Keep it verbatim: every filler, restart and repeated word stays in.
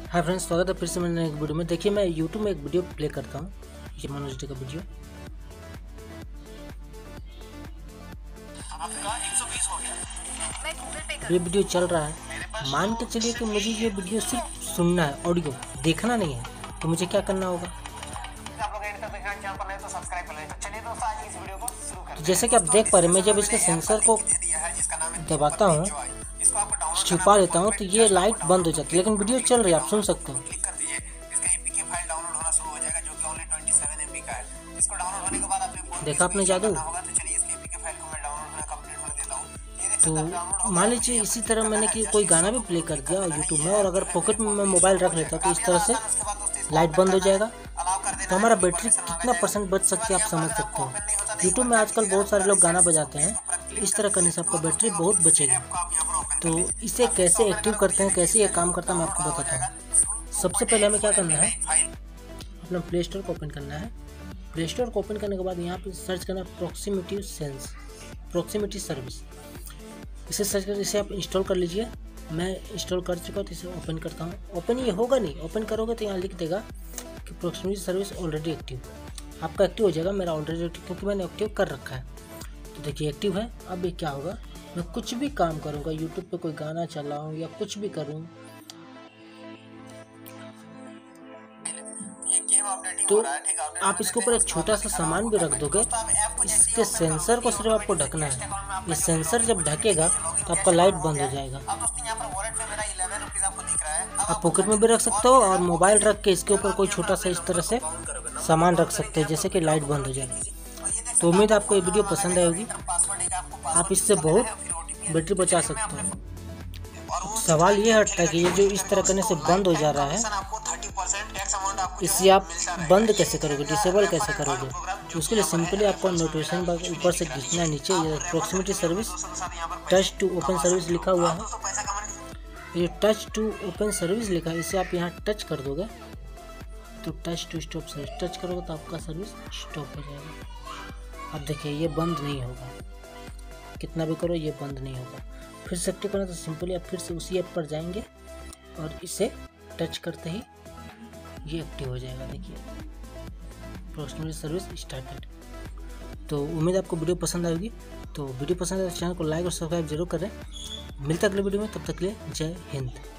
Hi friends, स्वागत है फिर से मैंने एक वीडियो में। देखिए, मैं यूट्यूब में एक वीडियो प्ले करता हूँ। ये मनोज जी का वीडियो आपका एक सौ बीस हो गया। मैं गूगल पे कर ये वीडियो चल रहा है। मान के चलिए कि मुझे ये वीडियो सिर्फ सुनना है, ऑडियो देखना नहीं है, तो मुझे क्या करना होगा? आप लोग एंड तक देखना, चैनल पर नए तो सब्सक्राइब कर लें। तो चलिए दोस्तों, आज की इस वीडियो को शुरू करते हैं। जैसे कि आप देख पा रहे हैं, मैं जब इसके सेंसर को दबाता हूँ, छिपा लेता हूँ, तो ये लाइट बंद हो जाती है, लेकिन वीडियो चल रही है, आप सुन सकते हो। क्लिक कर दीजिए, इसका एपीके फाइल डाउनलोड होना शुरू हो जाएगा, जो कि ओनली सत्ताईस एमबी का है। इसको डाउनलोड होने के बाद आपने देखा आपने जादू? तो चलिए इसके एपीके फाइल को मैं डाउनलोड होना कंप्लीट होने देता हूं। ये देख तो सकते हैं डाउनलोड। मान लीजिए इसी तरह मैंने कि कोई गाना भी प्ले कर दिया यूट्यूब में, और अगर पॉकेट में मैं मोबाइल रख लेता तो इस तरह से लाइट बंद हो जाएगा, तो हमारा बैटरी कितना परसेंट बच सकती है आप समझ सकते हो। यूट्यूब में आजकल बहुत सारे लोग गाना बजाते हैं, इस तरह करने से आपका बैटरी बहुत बचेगी। तो इसे कैसे एक्टिव करते हैं, कैसे ये काम करता है, मैं आपको बताता हूँ। सबसे पहले हमें क्या करना है, अपना प्ले स्टोर को ओपन करना है। प्ले स्टोर को ओपन करने के बाद यहाँ पे सर्च करना है प्रॉक्सिमिटी सेंस प्रॉक्सिमिटी सर्विस। इसे सर्च कर इसे आप इंस्टॉल कर लीजिए। मैं इंस्टॉल कर चुका हूँ, तो इसे ओपन करता हूँ। ओपन ये होगा नहीं, ओपन करोगे तो यहाँ लिख देगा कि प्रॉक्सिमिटी सर्विस ऑलरेडी एक्टिव। आपका एक्टिव हो जाएगा, मेरा ऑलरेडी एक्टिव, क्योंकि मैंने एक्टिव कर रखा है। तो देखिए एक्टिव है। अब ये क्या होगा, मैं कुछ भी काम करूँगा, यूट्यूब पे कोई गाना चलाऊँ या कुछ भी करूँ, तो आप इसके ऊपर एक छोटा सा सामान भी रख दोगे। इसके सेंसर को सिर्फ आपको ढकना है। ये सेंसर जब ढकेगा तो आपका लाइट बंद हो जाएगा। आप पॉकेट में भी रख सकते हो, और मोबाइल रख के इसके ऊपर कोई छोटा सा इस तरह से सामान रख सकते हैं, जैसे कि लाइट बंद हो जाए। तो उम्मीद आपको ये वीडियो पसंद आएगी। आप इससे बहुत बैटरी बचा सकते हो। सवाल ये हटता है कि ये जो इस तरह करने से बंद हो जा रहा है, इसे आप बंद कैसे करोगे, डिसेबल कैसे करोगे? तो उसके लिए सिंपली आपको नोटिफिकेशन बार ऊपर से खींचना है नीचे। ये proximity service touch to open service लिखा हुआ है। ये टच टू ओपन सर्विस लिखा है, इसे आप यहाँ टच कर दोगे तो touch to stop service touch करोगे तो आपका सर्विस स्टॉप हो जाएगा। अब देखिए ये बंद नहीं होगा, कितना भी करो ये बंद नहीं होगा। फिर से एक्टिव करना तो सिंपली आप फिर से उसी ऐप पर जाएंगे और इसे टच करते ही ये एक्टिव हो जाएगा। देखिए प्रॉक्सिमिटी सर्विस स्टार्टेड। तो उम्मीद आपको वीडियो पसंद आएगी। तो वीडियो पसंद आए तो चैनल को लाइक और सब्सक्राइब जरूर करें। मिलता है अगले वीडियो में, तब तक के लिए जय हिंद।